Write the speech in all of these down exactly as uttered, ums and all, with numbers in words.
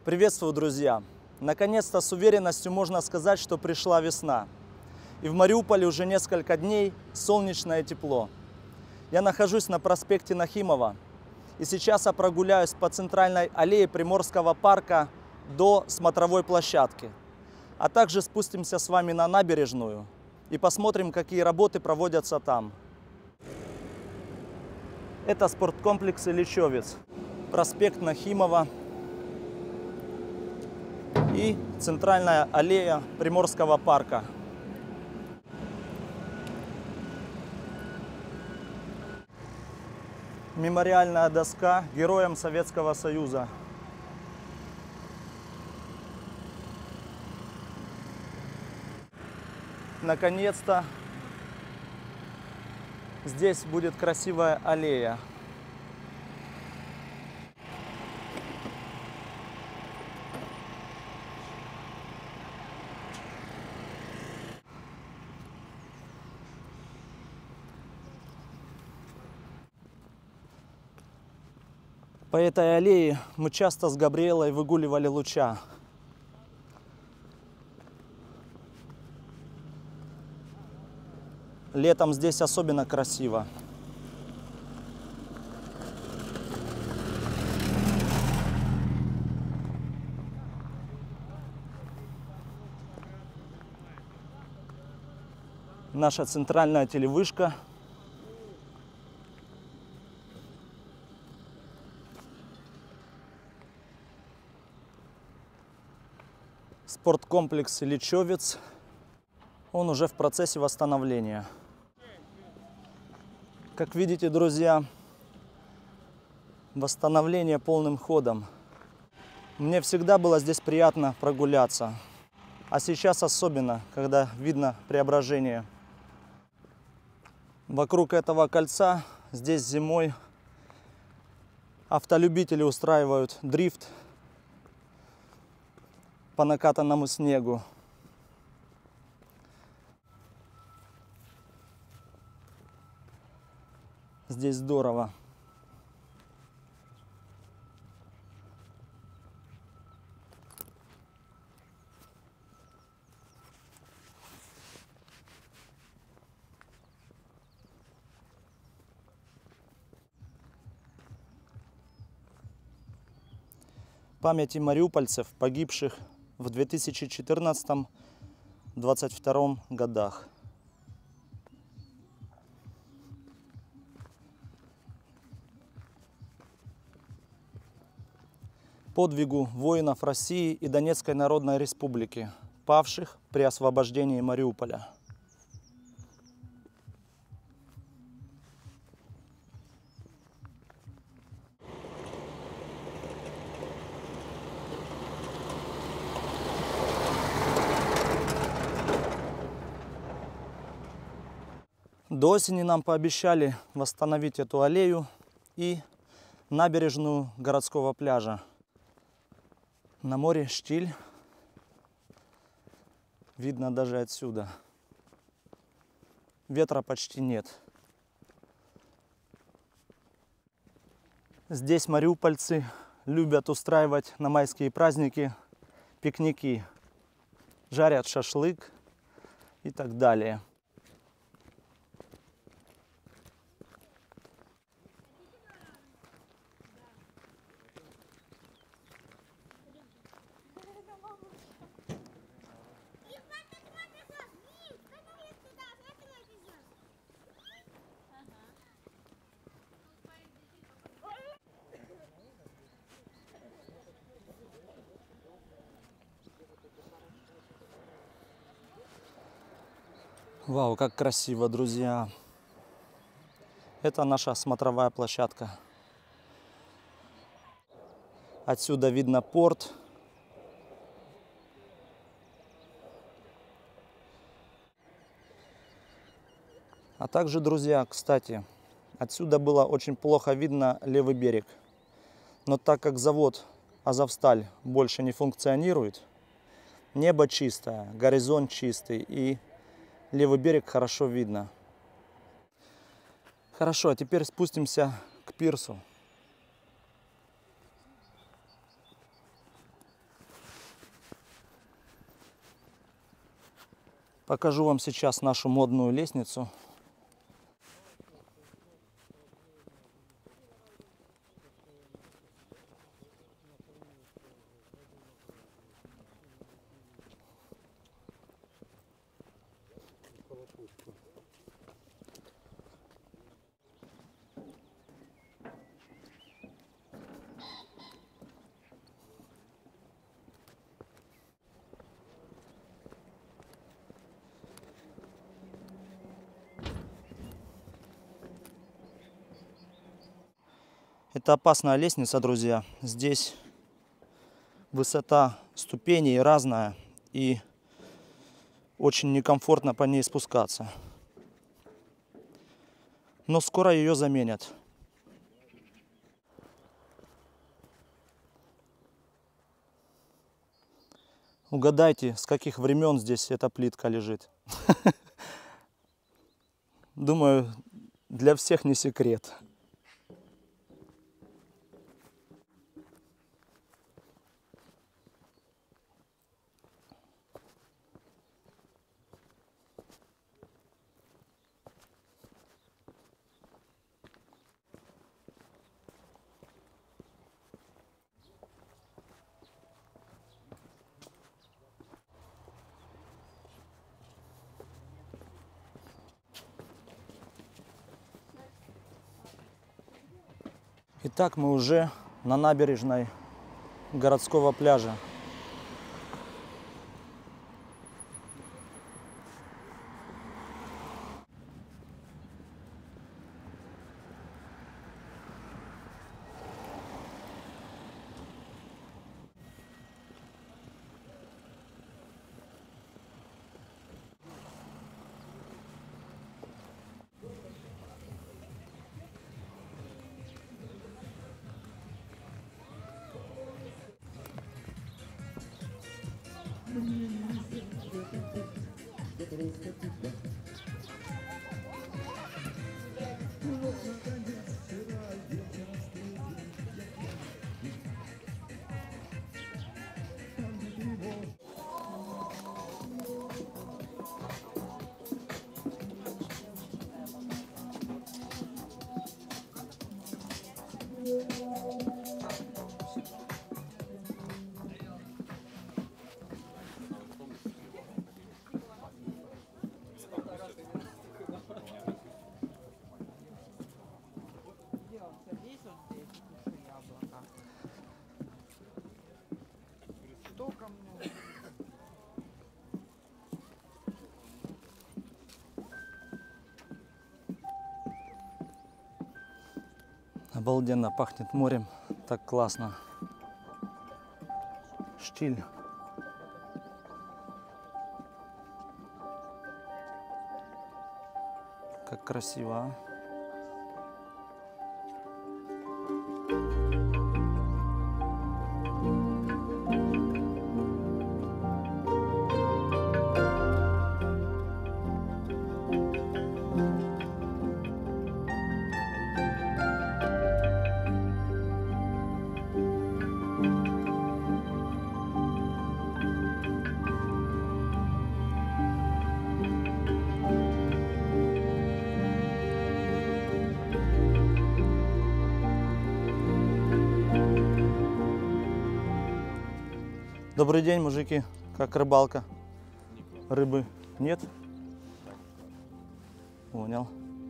Приветствую, друзья! Наконец-то с уверенностью можно сказать, что пришла весна. И в Мариуполе уже несколько дней солнечное тепло. Я нахожусь на проспекте Нахимова. И сейчас я прогуляюсь по центральной аллее Приморского парка до смотровой площадки. А также спустимся с вами на набережную и посмотрим, какие работы проводятся там. Это спорткомплекс Ильичевец, проспект Нахимова и центральная аллея Приморского парка. Мемориальная доска героям Советского Союза. Наконец-то здесь будет красивая аллея. По этой аллее мы часто с Габриэлой выгуливали Луча. Летом здесь особенно красиво. Наша центральная телевышка. Спорткомплекс Ильичевец. Он уже в процессе восстановления. Как видите, друзья, восстановление полным ходом. Мне всегда было здесь приятно прогуляться. А сейчас особенно, когда видно преображение. Вокруг этого кольца здесь зимой автолюбители устраивают дрифт по накатанному снегу. Здесь здорово. Памяти мариупольцев, погибших в две тысячи четырнадцатом — две тысячи двадцать втором годах. Подвигу воинов России и Донецкой Народной Республики, павших при освобождении Мариуполя. До осени нам пообещали восстановить эту аллею и набережную городского пляжа. На море штиль. Видно даже отсюда. Ветра почти нет. Здесь мариупольцы любят устраивать на майские праздники пикники. Жарят шашлык и так далее. Вау, как красиво, друзья! Это наша смотровая площадка. Отсюда видно порт. А также, друзья, кстати, отсюда было очень плохо видно левый берег. Но так как завод Азовсталь больше не функционирует, небо чистое, горизонт чистый и левый берег хорошо видно. Хорошо, а теперь спустимся к пирсу. Покажу вам сейчас нашу модную лестницу. Это опасная лестница, друзья. Здесь высота ступеней разная и очень некомфортно по ней спускаться. Но скоро ее заменят. Угадайте, с каких времен здесь эта плитка лежит. Думаю, для всех не секрет. Итак, мы уже на набережной городского пляжа. Обалденно пахнет морем, так классно. Штиль. Как красиво, а? Добрый день, мужики. Как рыбалка? Рыбы нет? Понял.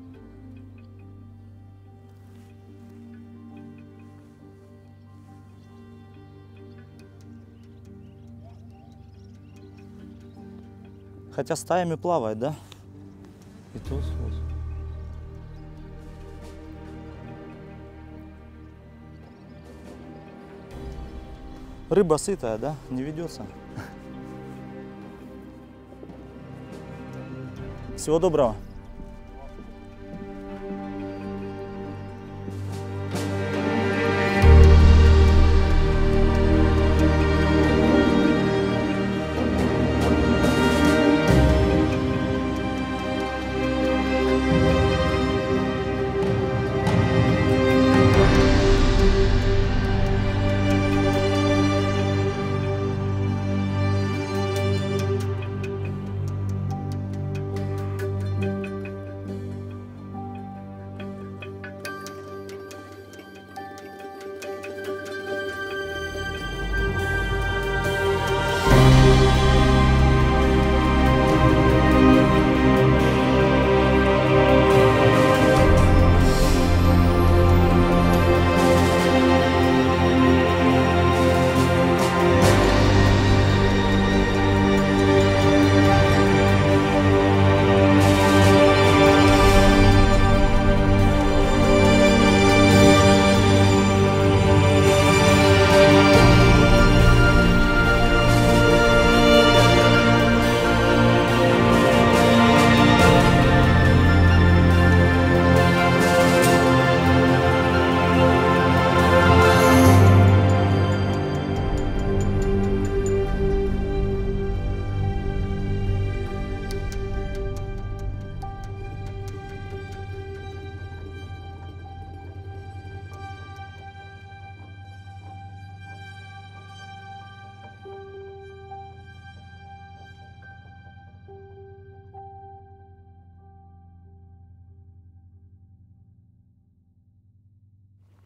Хотя стаями плавает, да? И тут вот. Рыба сытая, да? Не ведется. Всего доброго.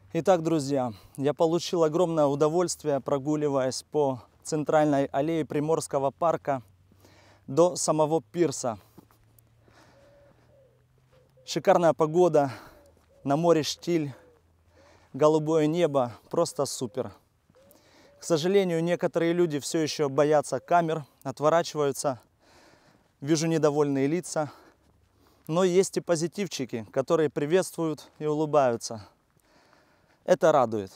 Итак, друзья, я получил огромное удовольствие, прогуливаясь по центральной аллее Приморского парка до самого пирса. Шикарная погода, на море штиль, голубое небо, просто супер. К сожалению, некоторые люди все еще боятся камер, отворачиваются, вижу недовольные лица. Но есть и позитивчики, которые приветствуют и улыбаются. Это радует.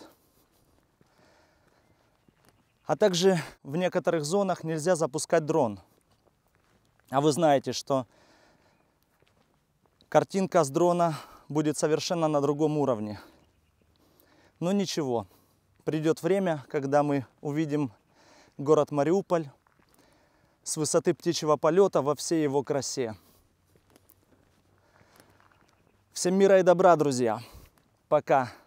А также в некоторых зонах нельзя запускать дрон. А вы знаете, что картинка с дрона будет совершенно на другом уровне. Но ничего, придет время, когда мы увидим город Мариуполь с высоты птичьего полета во всей его красе. Всем мира и добра, друзья. Пока.